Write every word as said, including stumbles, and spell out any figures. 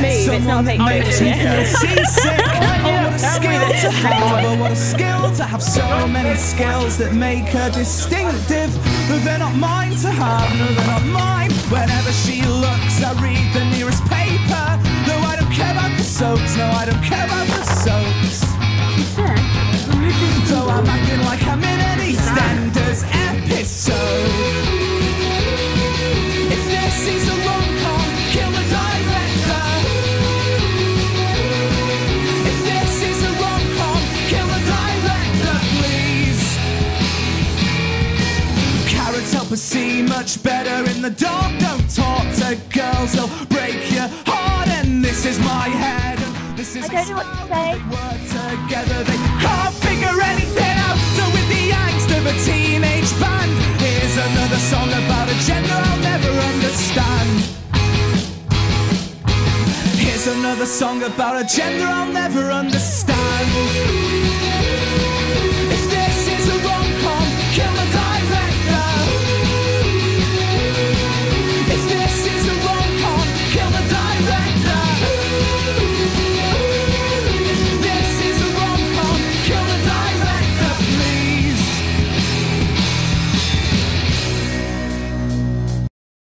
move, it's not a fake move. Makes you feel seasick. Oh, what a skill to have, oh, what a skill to have so many skills that make her distinctive. But they're not mine to have, no, they're not mine. Whenever she looks, I read the nearest paper. No, I don't care about the soaps, no, I don't care about the soaps. So I'm acting like I'm in an EastEnders episode. If this is a rom-com, kill the director. If this is a rom-com, kill the director, please. Carrots help us see much better in the dark. Don't talk to girls, they'll break your heart. And this is my head, and this is I don't know what to say. Work together, they can't figure anything out. So with the angst of a teenage band, here's another song about a gender I'll never understand. Here's another song about a gender I'll never understand.